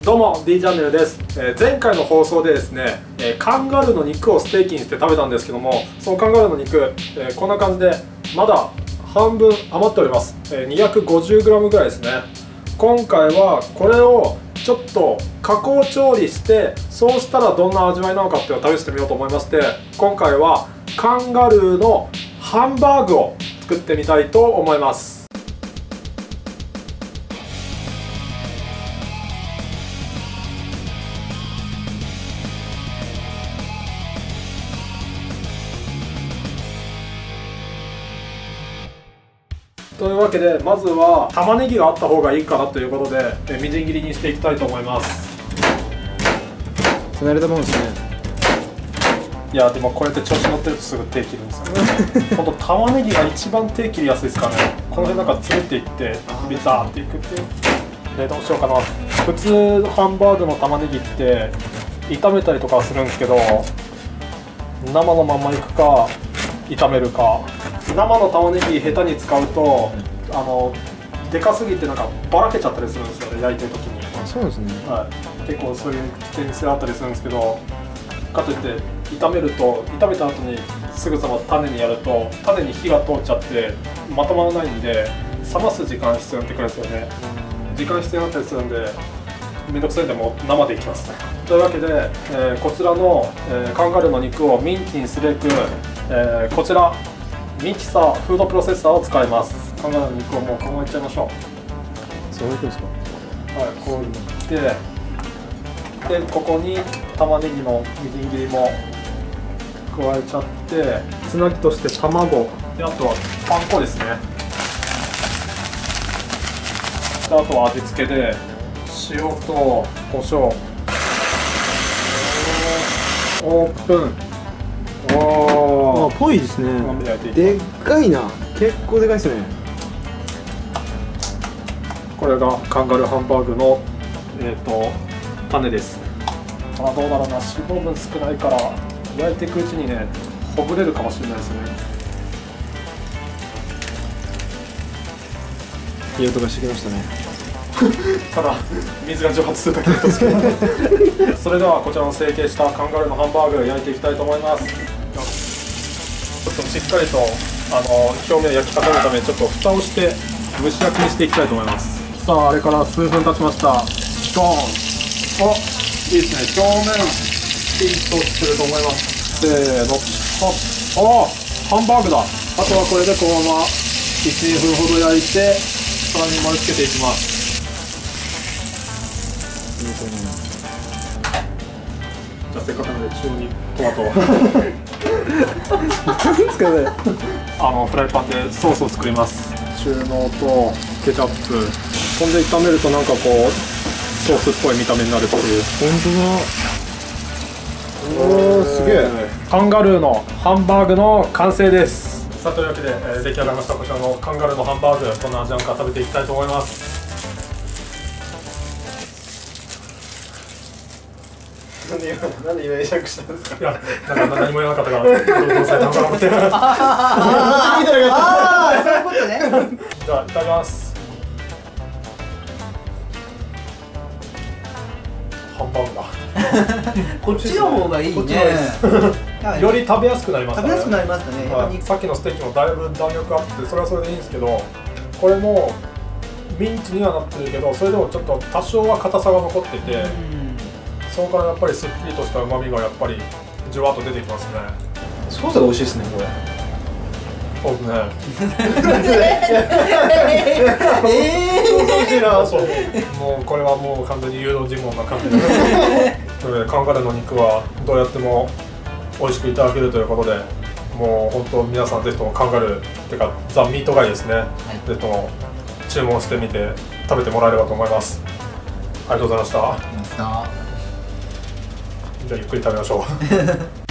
どうも D チャンネルです。前回の放送でですね、カンガルーの肉をステーキにして食べたんですけども、そのカンガルーの肉、こんな感じでまだ半分余っております。250g ぐらいですね。今回はこれをちょっと加工調理して、そうしたらどんな味わいなのかっていうのを試してみようと思いまして、今回はカンガルーのハンバーグを作ってみたいと思います。というわけで、まずは玉ねぎがあった方がいいかなということで、みじん切りにしていきたいと思います。 手慣れたもんですね。 いやでもこうやって調子乗ってるとすぐ手切るんですよね。ほんと玉ねぎが一番手切りやすいですかね。この辺なんか詰めていってビターっていくっていう。でどうしようかな。普通ハンバーグの玉ねぎって炒めたりとかするんですけど、生のままいくか炒めるか。生の玉ねぎ下手に使うと、でかすぎてなんかばらけちゃったりするんですよね、焼いてる時に。 あ、そうですね。 はい、結構そういう危険性あったりするんですけど、かといって炒めた後にすぐさま種にやると種に火が通っちゃってまとまらないんで、冷ます時間必要になってくるんですよね。時間必要になったりするんでめんどくさいんでもう生でいきますね。というわけで、こちらの、カンガルーの肉をミンチにすべく、こちらミキサー、フードプロセッサーを使います。カンガルーの肉をもう考えちゃいましょう。 そういうことですか。 はい、こういってでここに玉ねぎのみじん切りも加えちゃって、つなぎとして卵で、あとはパン粉ですね。であとは味付けで塩と胡椒、オープン。 あ、ぽいですね。でっかいな。結構でかいですね。 これがカンガルーハンバーグの種です。どうだろうな、脂肪分少ないから焼いていくうちにね、ほぐれるかもしれないですね。 いい音がしてきましたね。 ただ水が蒸発するだけなんですけどそれではこちらの成形したカンガルーのハンバーグを焼いていきたいと思います。ちょっとしっかりと表面を焼き固めるためにちょっと蓋をして蒸し焼きにしていきたいと思います。さあ、あれから数分経ちました。ドーン。お、いいですね。表面ピンとしてると思います。せーの。あ、ハンバーグだ。あとはこれでこのまま 1,2 分ほど焼いて皿に盛り付けていきます。じゃあせっかくなので中央にトマトを何ですかね。 フライパンでソースを作ります。中濃とケチャップ、ほんで炒めるとなんかこうソースっぽい見た目になるっていう。 本当だ。おお、すげえ。 カンガルーのハンバーグの完成です。さあ、というわけで、出来上がりましたこちらのカンガルーのハンバーグ、どんな味なのか食べていきたいと思います。 なんで今会釈したんですか。 いや、なんか何も言わなかったからどうされたのかなって。 ああ、そういうことね。 じゃあいただきます。ハンバーグだ。 こっちの方がいいね。 こっちの方がいいです。より食べやすくなりますね。 食べやすくなりますね。 はい、さっきのステーキもだいぶ弾力あって、それはそれでいいんですけど、これもミンチにはなってるけど、それでもちょっと多少は硬さが残ってて、そこからやっぱりすっきりとした旨味がやっぱりじゅわっと出てきますね。 ソースが美味しいですね、これ。 そうですね。そう、もうこれはもう完全に誘導尋問な感じでということで、カンガルーの肉はどうやっても美味しくいただけるということで、もう本当皆さんぜひともカンガルーっていうかザ・ミートガイですね、ぜひとも注文してみて食べてもらえればと思います。ありがとうございました。じゃあゆっくり食べましょう。